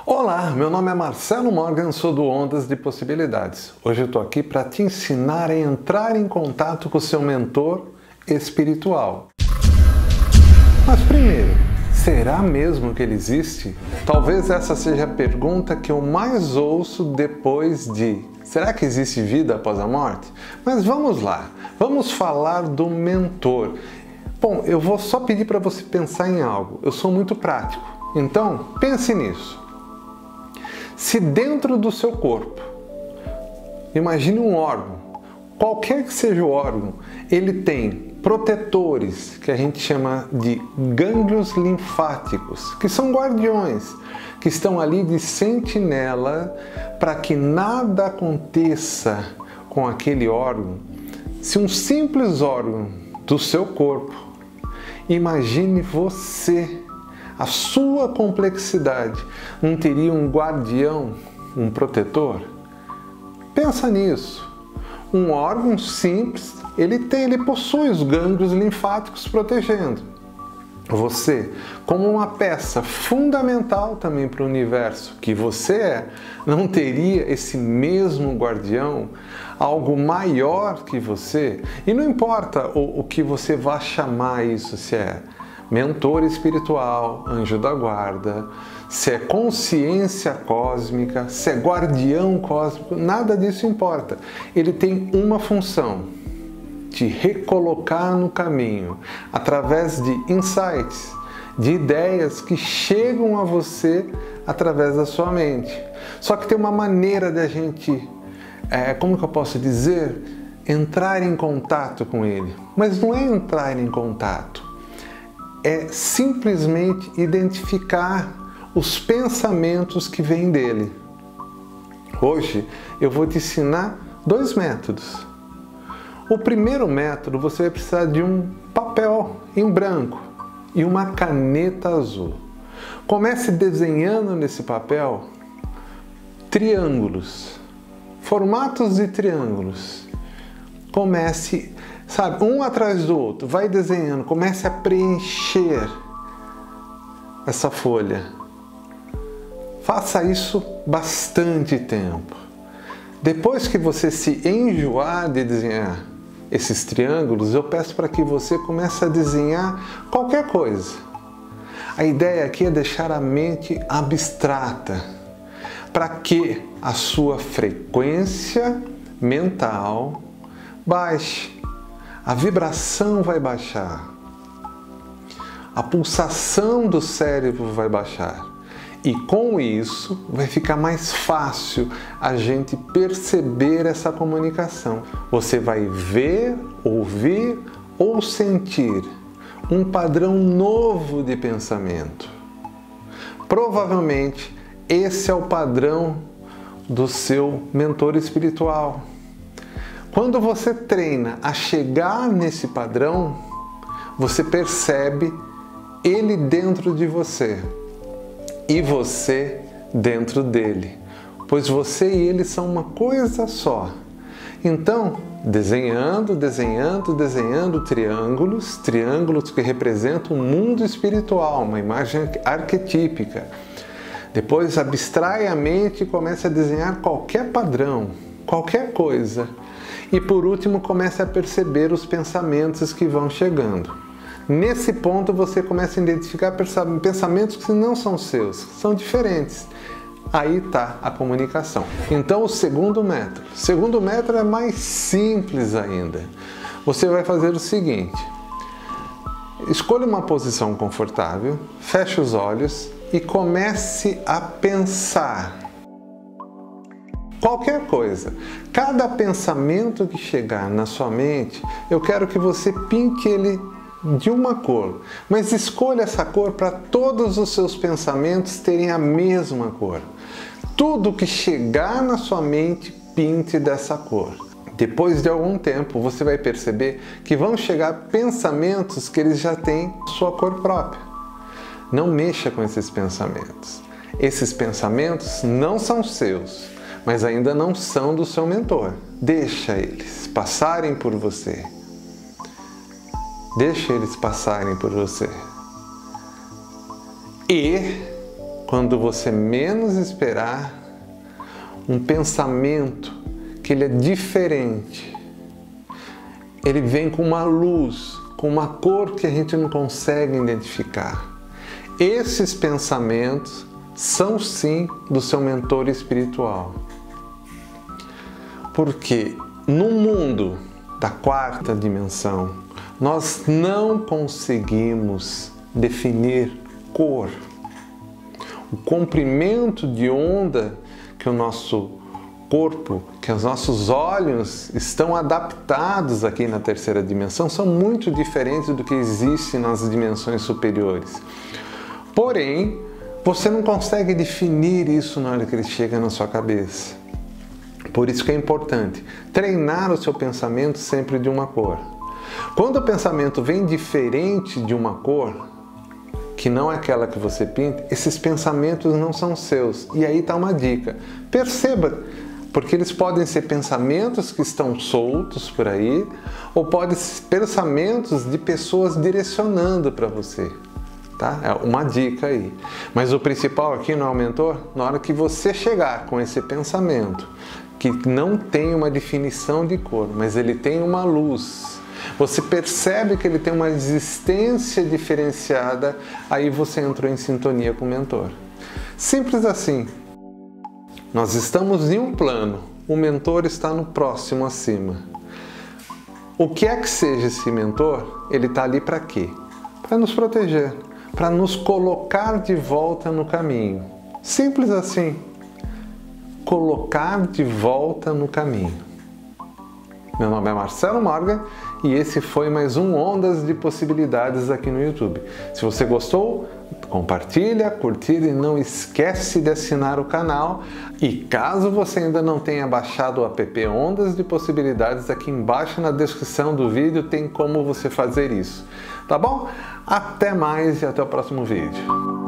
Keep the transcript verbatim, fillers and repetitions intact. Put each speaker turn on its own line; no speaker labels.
Olá, meu nome é Marcelo Morgan, sou do Ondas de Possibilidades. Hoje eu estou aqui para te ensinar a entrar em contato com o seu mentor espiritual. Mas primeiro, será mesmo que ele existe? Talvez essa seja a pergunta que eu mais ouço depois de: será que existe vida após a morte? Mas vamos lá, vamos falar do mentor. Bom, eu vou só pedir para você pensar em algo. Eu sou muito prático, então pense nisso. Se dentro do seu corpo, imagine um órgão, qualquer que seja o órgão, ele tem protetores, que a gente chama de gânglios linfáticos, que são guardiões, que estão ali de sentinela para que nada aconteça com aquele órgão. Se um simples órgão do seu corpo, imagine você, a sua complexidade, não teria um guardião, um protetor? Pensa nisso. Um órgão simples, ele tem, ele possui os gânglios linfáticos protegendo. Você, como uma peça fundamental também para o universo que você é, não teria esse mesmo guardião, algo maior que você? E não importa o, o que você vá chamar isso, se é mentor espiritual, anjo da guarda, se é consciência cósmica, se é guardião cósmico, nada disso importa. Ele tem uma função: te recolocar no caminho, através de insights, de ideias que chegam a você através da sua mente. Só que tem uma maneira de a gente, é, como que eu posso dizer, entrar em contato com ele. Mas não é entrar em contato, é simplesmente identificar os pensamentos que vêm dele. Hoje eu vou te ensinar dois métodos. O primeiro método, você vai precisar de um papel em branco e uma caneta azul. Comece desenhando nesse papel triângulos, formatos de triângulos. Comece, sabe, um atrás do outro, vai desenhando, comece a preencher essa folha. Faça isso bastante tempo. Depois que você se enjoar de desenhar esses triângulos, eu peço para que você comece a desenhar qualquer coisa. A ideia aqui é deixar a mente abstrata, para que a sua frequência mental baixe. A vibração vai baixar, a pulsação do cérebro vai baixar, e com isso vai ficar mais fácil a gente perceber essa comunicação. Você vai ver, ouvir ou sentir um padrão novo de pensamento. Provavelmente esse é o padrão do seu mentor espiritual. Quando você treina a chegar nesse padrão, você percebe ele dentro de você e você dentro dele, pois você e ele são uma coisa só. Então, desenhando, desenhando, desenhando triângulos, triângulos que representam o mundo espiritual, uma imagem arquetípica. Depois abstrai a mente e começa a desenhar qualquer padrão, qualquer coisa. E por último, comece a perceber os pensamentos que vão chegando. Nesse ponto você começa a identificar pensamentos que não são seus, são diferentes. Aí está a comunicação. Então o segundo método. O segundo método é mais simples ainda. Você vai fazer o seguinte: escolha uma posição confortável, feche os olhos e comece a pensar qualquer coisa. Cada pensamento que chegar na sua mente, eu quero que você pinte ele de uma cor, mas escolha essa cor para todos os seus pensamentos terem a mesma cor. Tudo que chegar na sua mente, pinte dessa cor. Depois de algum tempo, você vai perceber que vão chegar pensamentos que eles já têm sua cor própria. Não mexa com esses pensamentos. Esses pensamentos não são seus, mas ainda não são do seu mentor. Deixa eles passarem por você. Deixa eles passarem por você. E quando você menos esperar, um pensamento que ele é diferente. Ele vem com uma luz, com uma cor que a gente não consegue identificar. Esses pensamentos são sim do seu mentor espiritual. Porque no mundo da quarta dimensão, nós não conseguimos definir cor. O comprimento de onda que o nosso corpo, que os nossos olhos estão adaptados aqui na terceira dimensão são muito diferentes do que existe nas dimensões superiores. Porém, você não consegue definir isso na hora que ele chega na sua cabeça. Por isso que é importante treinar o seu pensamento sempre de uma cor. Quando o pensamento vem diferente de uma cor, que não é aquela que você pinta, esses pensamentos não são seus. E aí está uma dica. Perceba, porque eles podem ser pensamentos que estão soltos por aí, ou podem ser pensamentos de pessoas direcionando para você. Tá? É uma dica aí. Mas o principal aqui não é o mentor, na hora que você chegar com esse pensamento, que não tem uma definição de cor, mas ele tem uma luz, você percebe que ele tem uma existência diferenciada, aí você entrou em sintonia com o mentor. Simples assim. Nós estamos em um plano, o mentor está no próximo acima. O que é que seja esse mentor, ele está ali para quê? Para nos proteger, para nos colocar de volta no caminho. Simples assim. Colocar de volta no caminho. Meu nome é Marcelo Morgan e esse foi mais um Ondas de Possibilidades aqui no YouTube. Se você gostou, compartilha, curtir e não esquece de assinar o canal. E caso você ainda não tenha baixado o app Ondas de Possibilidades, aqui embaixo na descrição do vídeo tem como você fazer isso. Tá bom? Até mais e até o próximo vídeo.